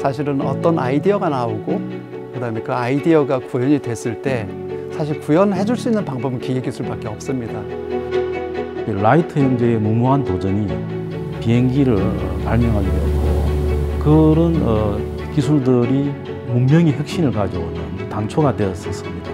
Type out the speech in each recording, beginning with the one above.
사실은 어떤 아이디어가 나오고 그다음에 그 아이디어가 구현이 됐을 때 사실 구현해 줄 수 있는 방법은 기계기술밖에 없습니다. 라이트 형제의 무모한 도전이 비행기를 발명하게 되었고 그런 기술들이 문명의 혁신을 가져오는 단초가 되었었습니다.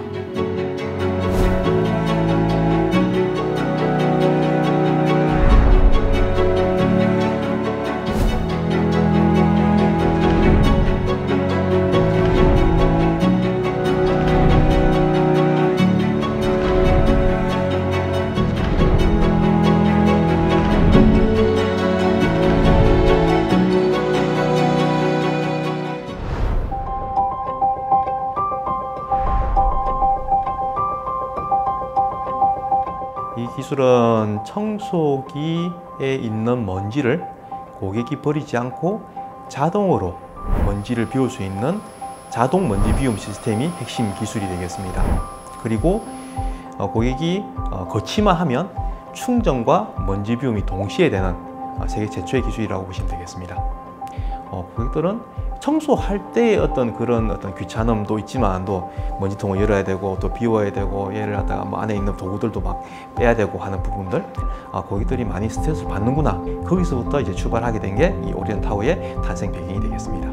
이 기술은 청소기에 있는 먼지를 고객이 버리지 않고 자동으로 먼지를 비울 수 있는 자동 먼지 비움 시스템이 핵심 기술이 되겠습니다. 그리고 고객이 거치만 하면 충전과 먼지 비움이 동시에 되는 세계 최초의 기술이라고 보시면 되겠습니다. 고객들은 청소할 때의 그런 귀찮음도 있지만도 먼지통을 열어야 되고 또 비워야 되고 얘를 갖다가 안에 있는 도구들도 막 빼야 되고 하는 부분들 고객들이 많이 스트레스를 받는구나. 거기서부터 이제 출발하게 된 게 이 오리온 타워의 탄생 배경이 되겠습니다.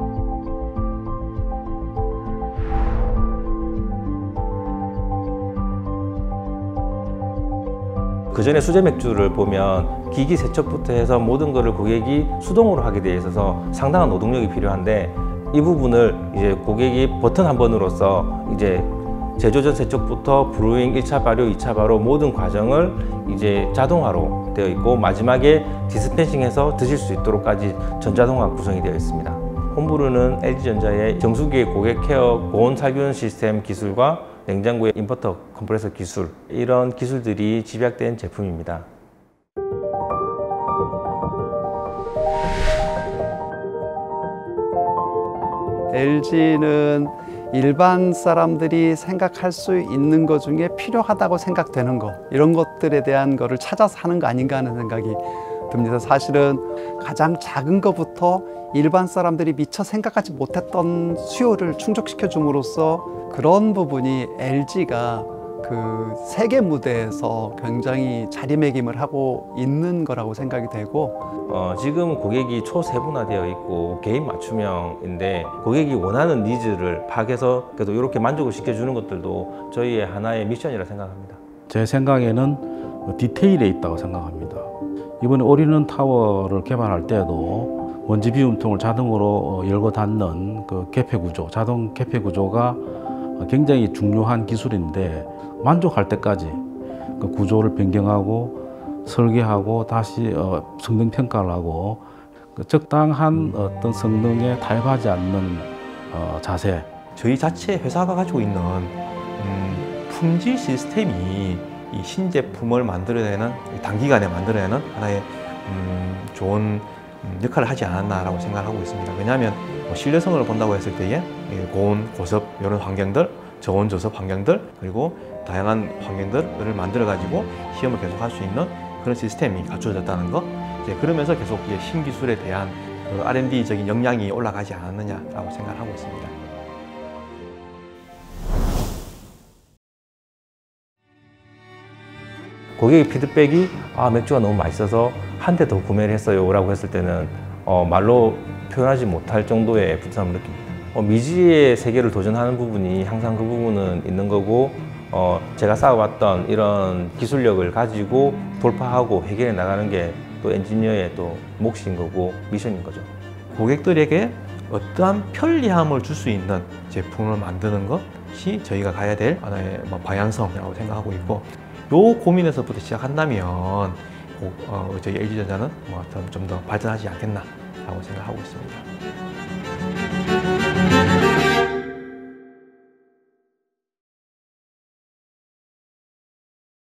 그 전에 수제 맥주를 보면 기기 세척부터 해서 모든 것을 고객이 수동으로 하게 되어 있어서 상당한 노동력이 필요한데 이 부분을 이제 고객이 버튼 한 번으로써 이제 제조 전 세척부터 브루잉 1차 발효, 2차 발효 모든 과정을 이제 자동화로 되어 있고 마지막에 디스펜싱해서 드실 수 있도록까지 전자동화 구성이 되어 있습니다. 홈브루는 LG전자의 정수기의 고객 케어 고온 살균 시스템 기술과 냉장고의 인버터 컴프레서 기술 이런 기술들이 집약된 제품입니다. LG는 일반 사람들이 생각할 수 있는 것 중에 필요하다고 생각되는 것 이런 것들에 대한 거를 찾아서 하는 거 아닌가 하는 생각이 듭니다. 사실은 가장 작은 것부터 일반 사람들이 미처 생각하지 못했던 수요를 충족시켜 줌으로써 그런 부분이 LG가 그 세계 무대에서 굉장히 자리매김을 하고 있는 거라고 생각이 되고 지금 고객이 초세분화되어 있고 개인 맞춤형인데 고객이 원하는 니즈를 파악해서 그래도 이렇게 만족을 시켜주는 것들도 저희의 하나의 미션이라 생각합니다. 제 생각에는 디테일에 있다고 생각합니다. 이번에 오리온 타워를 개발할 때도 먼지 비움통을 자동으로 열고 닫는 그 개폐 구조, 자동 개폐 구조가 굉장히 중요한 기술인데 만족할 때까지 그 구조를 변경하고 설계하고 다시 성능 평가를 하고 그 적당한 어떤 성능에 타협하지 않는 자세. 저희 자체 회사가 가지고 있는 품질 시스템이 이 신제품을 만들어내는 단기간에 만들어내는 하나의 좋은 역할을 하지 않았나라고 생각하고 있습니다. 왜냐하면 신뢰성을 본다고 했을 때에 고온, 고습 이런 환경들, 저온, 저습 환경들 그리고 다양한 환경들을 만들어 가지고 시험을 계속 할 수 있는 그런 시스템이 갖춰졌다는 거. 이제 그러면서 계속 이제 신기술에 대한 그 R&D적인 역량이 올라가지 않았느냐라고 생각하고 있습니다. 고객의 피드백이 맥주가 너무 맛있어서 한 대 더 구매를 했어요 라고 했을 때는 말로 표현하지 못할 정도의 뿌듯함을 느낍니다. 미지의 세계를 도전하는 부분이 항상 그 부분은 있는 거고 제가 쌓아왔던 이런 기술력을 가지고 돌파하고 해결해 나가는 게 또 엔지니어의 또 몫인 거고 미션인 거죠. 고객들에게 어떠한 편리함을 줄 수 있는 제품을 만드는 것이 저희가 가야 될 하나의 방향성이라고 생각하고 있고 요 고민에서부터 시작한다면 저희 LG전자는 좀 더 발전하지 않겠나라고 생각하고 있습니다.